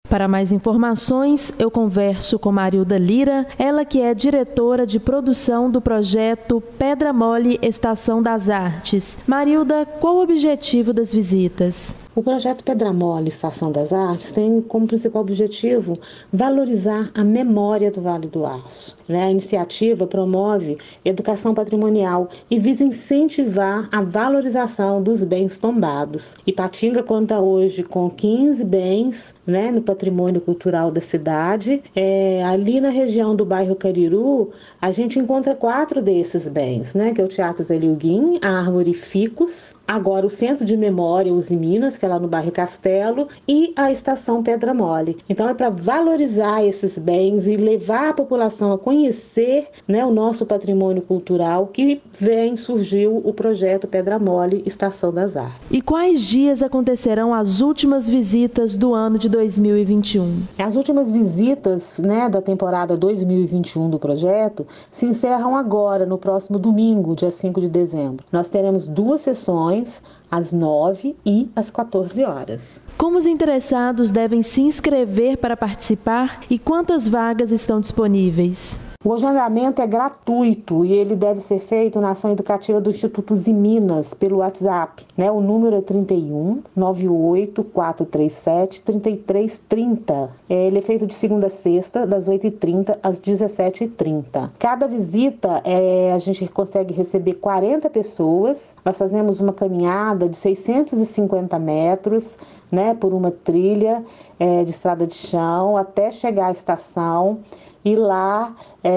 Para mais informações, eu converso com Marilda Lira, ela que é diretora de produção do projeto Pedra Mole Estação das Artes. Marilda, qual o objetivo das visitas? O projeto Pedra Mole Estação das Artes tem como principal objetivo valorizar a memória do Vale do Aço. A iniciativa promove educação patrimonial e visa incentivar a valorização dos bens tombados. Ipatinga conta hoje com 15 bens no patrimônio cultural da cidade. Ali na região do bairro Cariru, a gente encontra 4 desses bens, que é o Teatro Zé Lilguim, a Árvore Ficus, agora o Centro de Memória Uzi Minas, que é lá no bairro Castelo, e a Estação Pedra Mole. Então é para valorizar esses bens e levar a população a conhecer o nosso patrimônio cultural que surgiu o projeto Pedra Mole Estação das Artes. E quais dias acontecerão as últimas visitas do ano de 2021? As últimas visitas da temporada 2021 do projeto se encerram agora, no próximo domingo, dia 5 de dezembro. Nós teremos 2 sessões, às 9 e às 14 horas. Como os interessados devem se inscrever para participar e quantas vagas estão disponíveis? O agendamento é gratuito e ele deve ser feito na ação educativa do Instituto Uzi Minas pelo WhatsApp. O número é 31 98 437 3330. Ele é feito de segunda a sexta, das 8h30 às 17h30. Cada visita a gente consegue receber 40 pessoas. Nós fazemos uma caminhada de 650 metros por uma trilha de estrada de chão até chegar à estação. E lá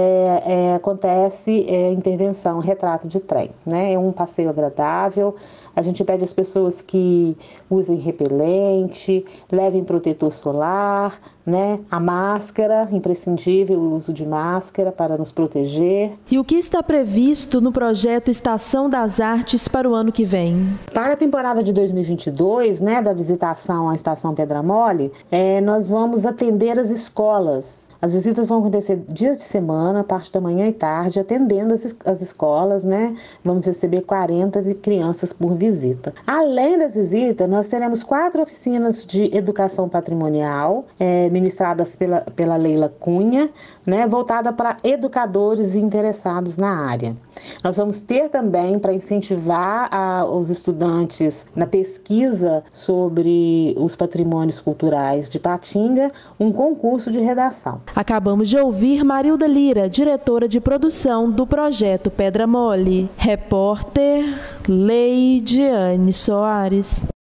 acontece intervenção, retrato de trem. É um passeio agradável. A gente pede às pessoas que usem repelente, levem protetor solar, a máscara, imprescindível o uso de máscara para nos proteger. E o que está previsto no projeto Estação das Artes para o ano que vem? Para a temporada de 2022, da visitação à Estação Pedra Mole, nós vamos atender as escolas. As visitas vão acontecer dias de semana, parte da manhã e tarde, atendendo as escolas, Vamos receber 40 crianças por visita. Além das visitas, nós teremos 4 oficinas de educação patrimonial, ministradas pela Leila Cunha, voltada para educadores interessados na área. Nós vamos ter também, para incentivar os estudantes na pesquisa sobre os patrimônios culturais de Ipatinga, um concurso de redação. Acabamos de ouvir Marilda Lira, diretora de produção do projeto Pedra Mole. Repórter Leidiane Soares.